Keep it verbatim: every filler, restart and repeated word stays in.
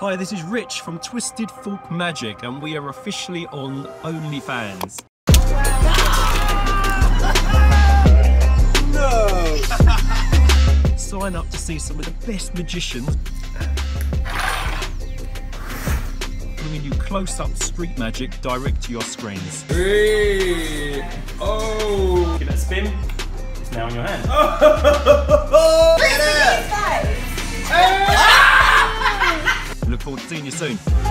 Hi, this is Rich from Twisted Fork Magic, and we are officially on OnlyFans. No! Sign up to see some of the best magicians bringing you close-up street magic direct to your screens. Three. Oh! Give it a spin. It's now in your hand. Look forward to seeing you soon.